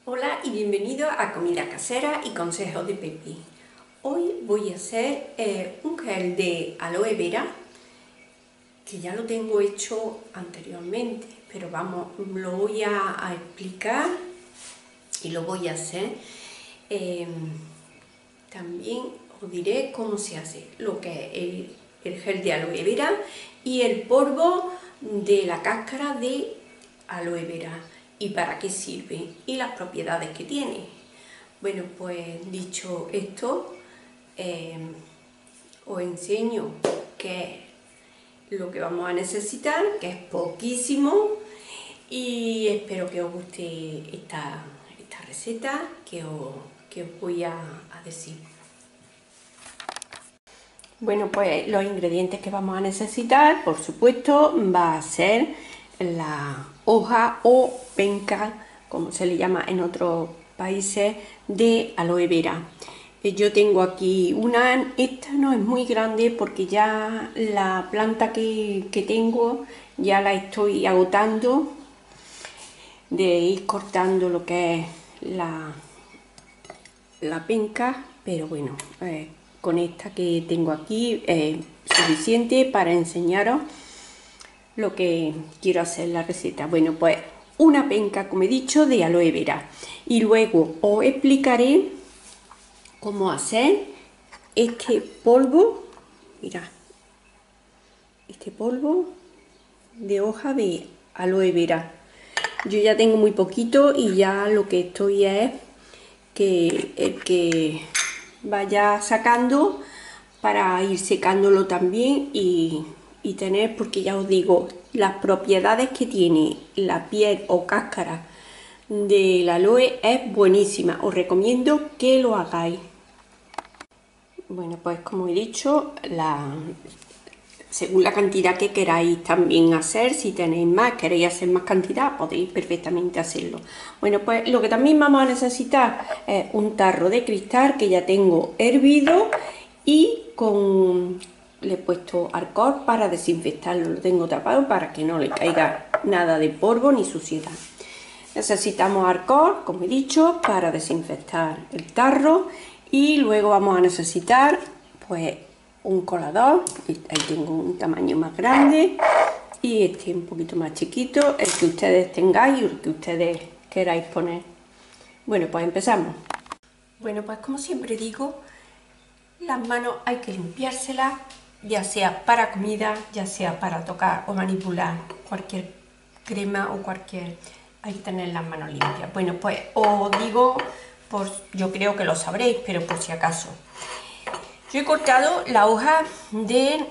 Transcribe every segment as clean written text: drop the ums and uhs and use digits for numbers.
Hola y bienvenido a Comida Casera y Consejos de Pepi. Hoy voy a hacer un gel de aloe vera, que ya lo tengo hecho anteriormente, pero vamos, lo voy a explicar y lo voy a hacer. También os diré cómo se hace lo que es el gel de aloe vera y el polvo de la cáscara de aloe vera y para qué sirve y las propiedades que tiene. Bueno, pues dicho esto, os enseño qué es lo que vamos a necesitar, que es poquísimo, y espero que os guste esta receta que os voy a decir. Bueno, pues los ingredientes que vamos a necesitar, por supuesto, va a ser la hoja o penca, como se le llama en otros países, de aloe vera. Yo tengo aquí una, esta no es muy grande porque ya la planta que tengo ya la estoy agotando, de ir cortando lo que es la penca, pero bueno, con esta que tengo aquí es suficiente para enseñaros lo que quiero hacer la receta. Bueno, pues una penca, como he dicho, de aloe vera, y luego os explicaré cómo hacer este polvo. Mirad, este polvo de hoja de aloe vera. Yo ya tengo muy poquito y ya lo que estoy es que el que vaya sacando para ir secándolo también y tener, porque ya os digo, las propiedades que tiene la piel o cáscara del aloe es buenísima. Os recomiendo que lo hagáis. Bueno, pues como he dicho, según la cantidad que queráis también hacer, si tenéis más, queréis hacer más cantidad, podéis perfectamente hacerlo. Bueno, pues lo que también vamos a necesitar es un tarro de cristal que ya tengo hervido y le he puesto alcohol para desinfectarlo. Lo tengo tapado para que no le caiga nada de polvo ni suciedad. Necesitamos alcohol, como he dicho, para desinfectar el tarro, y luego vamos a necesitar pues un colador. Ahí tengo un tamaño más grande y este un poquito más chiquito, el que ustedes tengáis o el que ustedes queráis poner. Bueno, pues empezamos. Bueno, pues como siempre digo, las manos hay que limpiárselas, ya sea para comida, ya sea para tocar o manipular cualquier crema o cualquier... hay que tener las manos limpias. Bueno, pues os digo, yo creo que lo sabréis, pero por si acaso. Yo he cortado la hoja de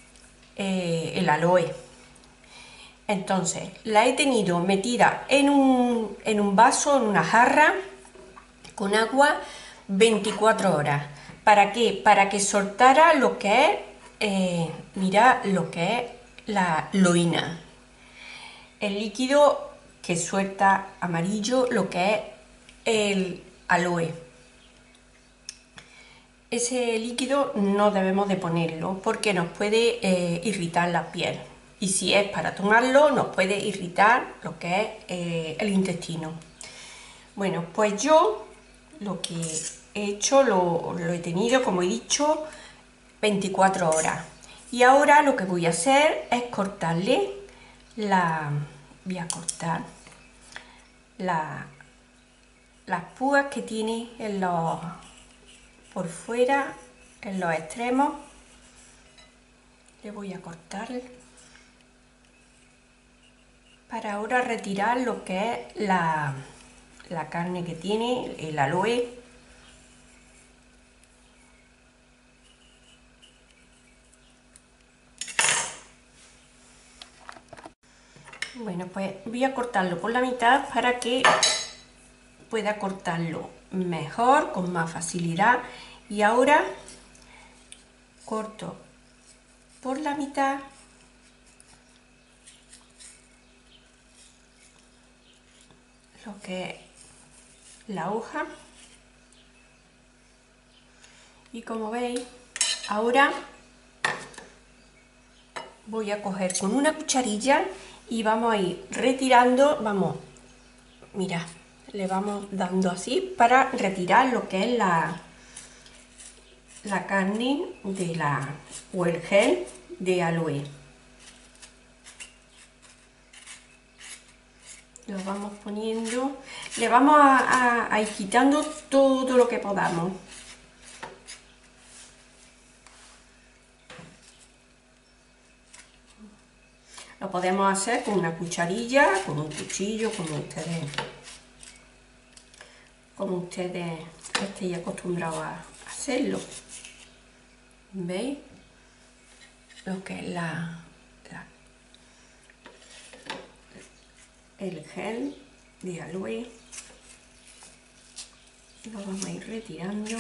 el aloe. Entonces, la he tenido metida en un vaso, en una jarra, con agua 24 horas. ¿Para qué? Para que soltara lo que es, mirad lo que es la loína. El líquido que suelta amarillo, lo que es el aloe. Ese líquido no debemos de ponerlo porque nos puede irritar la piel, y si es para tomarlo nos puede irritar lo que es el intestino. Bueno, pues yo lo que he hecho lo he tenido, como he dicho, 24 horas, y ahora lo que voy a hacer es cortarle voy a cortar las púas que tiene por fuera, en los extremos. Le voy a cortar para ahora retirar lo que es la carne que tiene el aloe. Bueno, pues voy a cortarlo por la mitad para que pueda cortarlo mejor, con más facilidad. Y ahora corto por la mitad lo que es la hoja, y como veis, ahora voy a coger con una cucharilla y vamos a ir retirando, mirad, le vamos dando así para retirar lo que es la carne o el gel de aloe. Lo vamos poniendo, le vamos a ir quitando todo lo que podamos. Lo podemos hacer con una cucharilla, con un cuchillo, como ustedes estéis acostumbrados a hacerlo. ¿Veis? Lo que es el gel de aloe. Lo vamos a ir retirando.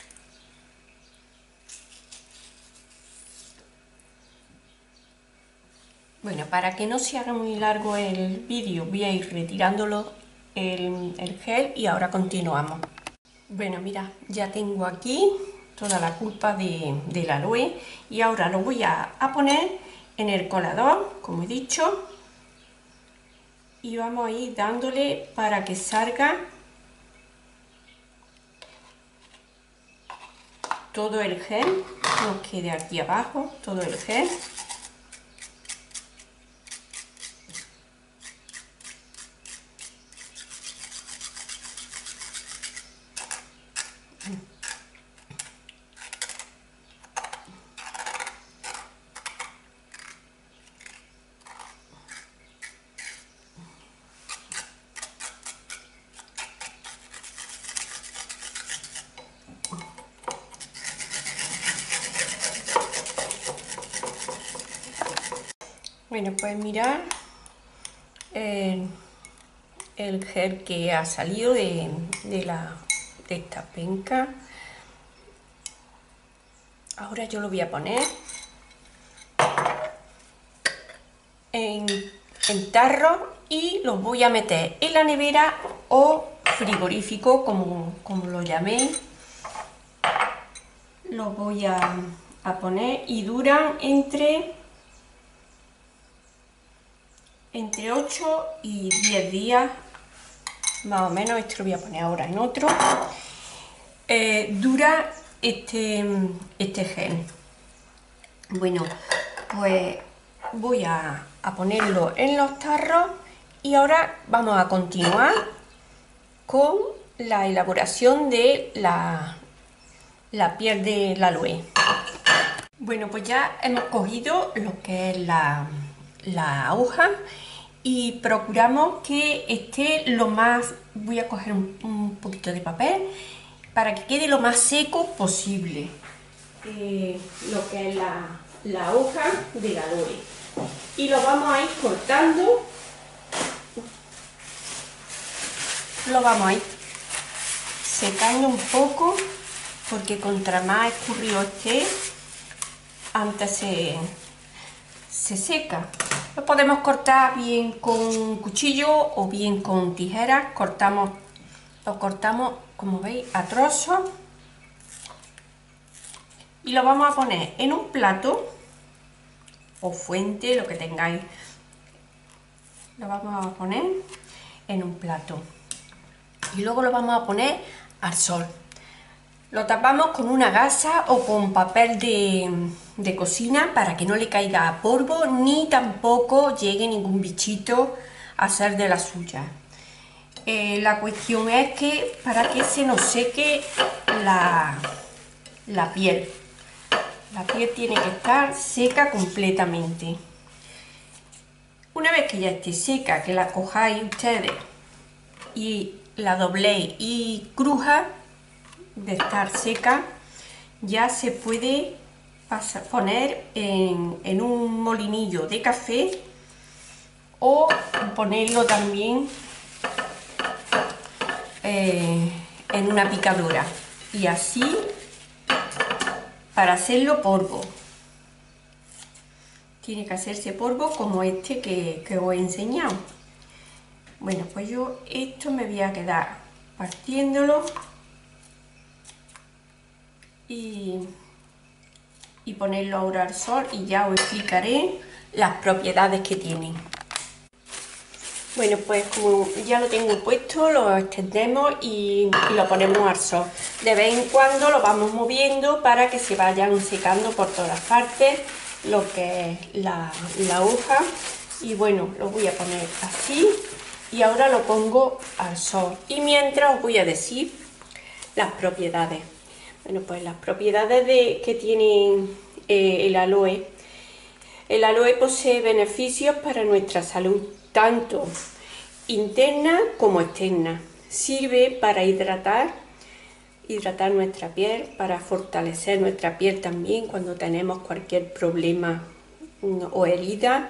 Bueno, para que no se haga muy largo el vídeo, voy a ir retirándolo el gel y ahora continuamos. Bueno, mira, ya tengo aquí toda la pulpa del aloe y ahora lo voy a poner en el colador, como he dicho, y vamos a ir dándole para que salga todo el gel, no quede aquí abajo todo el gel. Bueno, pues mirad el gel que ha salido de esta penca. Ahora yo lo voy a poner en tarro y lo voy a meter en la nevera o frigorífico, como lo llaméis. Lo voy a poner y duran entre 8 y 10 días, más o menos. Esto lo voy a poner ahora en otro. Dura este gel. Bueno, pues voy a ponerlo en los tarros y ahora vamos a continuar con la elaboración de la piel del aloe. Bueno, pues ya hemos cogido lo que es la hoja y procuramos que esté lo más, voy a coger un poquito de papel para que quede lo más seco posible, lo que es la hoja del aloe, y lo vamos a ir cortando, lo vamos a ir secando un poco porque contra más escurrido esté, antes se seca. Lo podemos cortar bien con cuchillo o bien con tijeras. Lo cortamos, como veis, a trozos y lo vamos a poner en un plato o fuente, lo que tengáis. Lo vamos a poner en un plato y luego lo vamos a poner al sol. Lo tapamos con una gasa o con papel de cocina para que no le caiga polvo ni tampoco llegue ningún bichito a hacer de la suya. La cuestión es que para que se nos seque la piel. La piel tiene que estar seca completamente. Una vez que ya esté seca, que la cojáis ustedes y la dobléis y cruja de estar seca, ya se puede poner en un molinillo de café o ponerlo también en una picadora, y así para hacerlo polvo. Tiene que hacerse polvo como este que os he enseñado. Bueno, pues yo esto me voy a quedar partiéndolo y ponerlo ahora al sol y ya os explicaré las propiedades que tienen. Bueno, pues como ya lo tengo puesto, lo extendemos y lo ponemos al sol. De vez en cuando lo vamos moviendo para que se vayan secando por todas partes lo que es la hoja. Y bueno, lo voy a poner así y ahora lo pongo al sol. Y mientras os voy a decir las propiedades. Bueno, pues las propiedades que tiene el aloe. El aloe posee beneficios para nuestra salud, tanto interna como externa. Sirve para hidratar nuestra piel, para fortalecer nuestra piel también cuando tenemos cualquier problema o herida.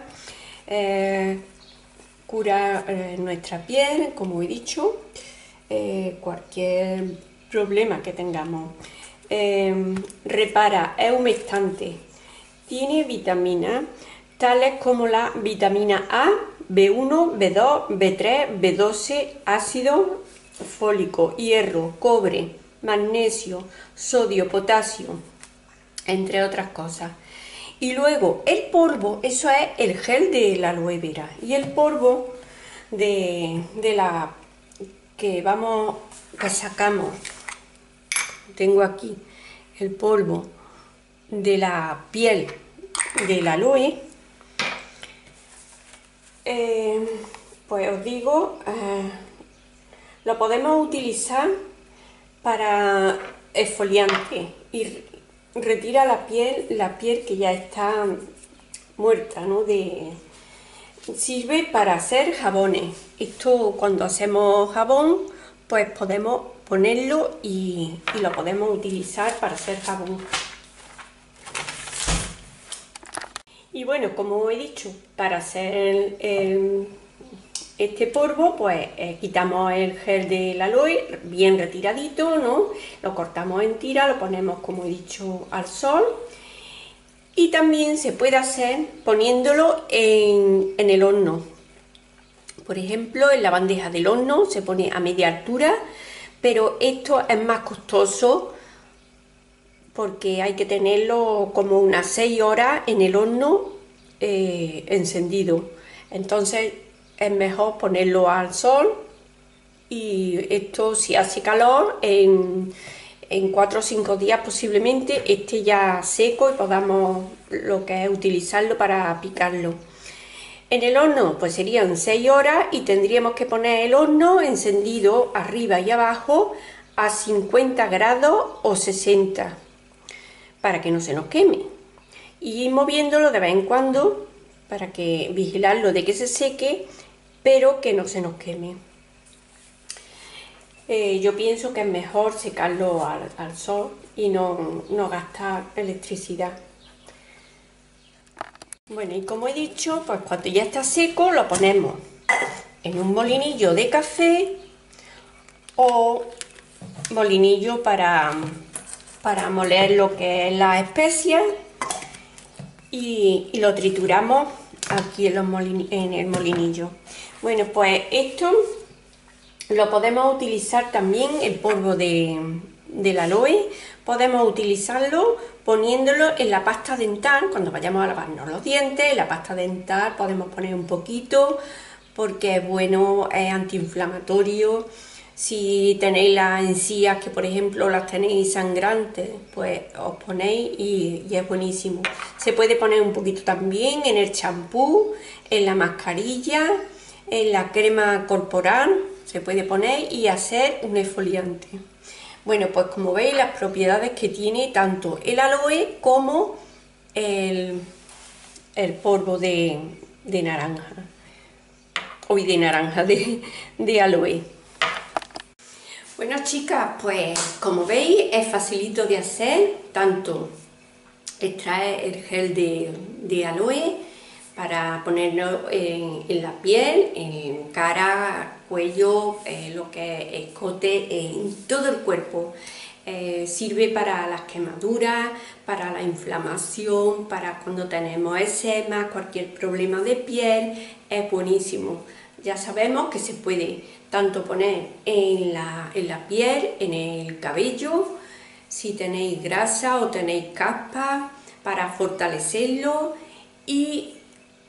Cura nuestra piel, como he dicho, cualquier problema que tengamos. Repara, es humectante. Tiene vitaminas tales como la vitamina A, B1, B2, B3, B12, ácido fólico, hierro, cobre, magnesio, sodio, potasio, entre otras cosas. Y luego el polvo, eso es el gel de la aloe vera. Y el polvo que sacamos, tengo aquí el polvo de la piel del aloe, pues os digo, lo podemos utilizar para exfoliante y retira la piel que ya está muerta, ¿no? Sirve para hacer jabones. Esto, cuando hacemos jabón, pues podemos ponerlo y lo podemos utilizar para hacer jabón. Y bueno, como he dicho, para hacer este polvo, pues quitamos el gel del aloe bien retiradito, ¿no? Lo cortamos en tira, lo ponemos, como he dicho, al sol. Y también se puede hacer poniéndolo en el horno. Por ejemplo, en la bandeja del horno se pone a media altura, pero esto es más costoso porque hay que tenerlo como unas 6 horas en el horno encendido. Entonces es mejor ponerlo al sol, y esto, si hace calor, en 4 o 5 días posiblemente esté ya seco y podamos lo que es utilizarlo para picarlo. En el horno pues serían 6 horas y tendríamos que poner el horno encendido arriba y abajo a 50 grados o 60 para que no se nos queme, y ir moviéndolo de vez en cuando para que vigilarlo de que se seque pero que no se nos queme. Yo pienso que es mejor secarlo al sol y no gastar electricidad. Bueno, y como he dicho, pues cuando ya está seco lo ponemos en un molinillo de café o molinillo para moler lo que es la especia, y lo trituramos aquí en el molinillo. Bueno, pues esto lo podemos utilizar también, el polvo del aloe, podemos utilizarlo poniéndolo en la pasta dental. Cuando vayamos a lavarnos los dientes, en la pasta dental podemos poner un poquito porque es bueno, es antiinflamatorio. Si tenéis las encías, que por ejemplo las tenéis sangrantes, pues os ponéis y es buenísimo. Se puede poner un poquito también en el champú, en la mascarilla, en la crema corporal, se puede poner y hacer un exfoliante. Bueno, pues como veis, las propiedades que tiene tanto el aloe como el polvo de naranja, de aloe. Bueno, chicas, pues como veis es facilito de hacer, tanto extraer el gel de aloe para ponerlo en la piel, en cara, cuello, lo que es escote, en todo el cuerpo. Sirve para las quemaduras, para la inflamación, para cuando tenemos eczema, cualquier problema de piel, es buenísimo. Ya sabemos que se puede tanto poner en la piel, en el cabello, si tenéis grasa o tenéis caspa, para fortalecerlo, y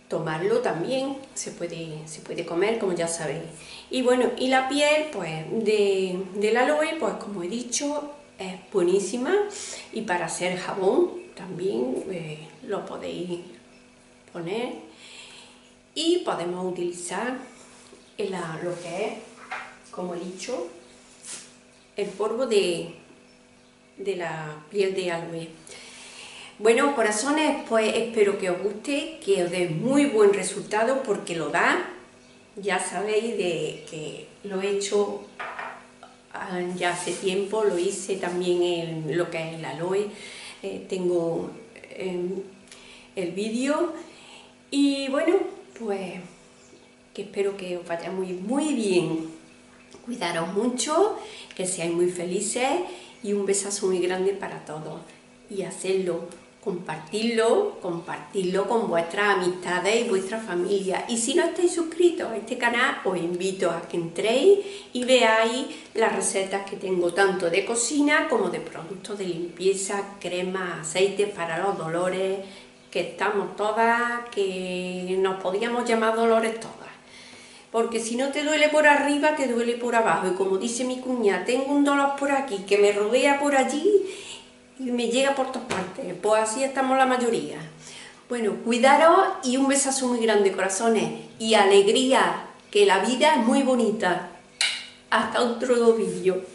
tomarlo también, se puede comer, como ya sabéis. Y bueno, y la piel pues del aloe, pues como he dicho, es buenísima, y para hacer jabón también lo podéis poner, y podemos utilizar lo que es, como he dicho, el polvo de la piel de aloe. Bueno, corazones, pues espero que os guste, que os dé muy buen resultado, porque lo da. Ya sabéis que lo he hecho ya hace tiempo, lo hice también en lo que es el aloe, tengo el vídeo, y bueno, pues que espero que os vaya muy bien. Cuidaros mucho, que seáis muy felices, y un besazo muy grande para todos. Y hacedlo, compartirlo con vuestras amistades y vuestra familia. Y si no estáis suscritos a este canal, os invito a que entréis y veáis las recetas que tengo, tanto de cocina como de productos de limpieza, cremas, aceites para los dolores, que estamos todas, que nos podíamos llamar dolores todas. Porque si no te duele por arriba, te duele por abajo. Y como dice mi cuñada, tengo un dolor por aquí, que me rodea por allí y me llega por todas partes. Pues así estamos la mayoría. Bueno, cuidaros y un besazo muy grande, corazones. Y alegría, que la vida es muy bonita. Hasta otro vídeo.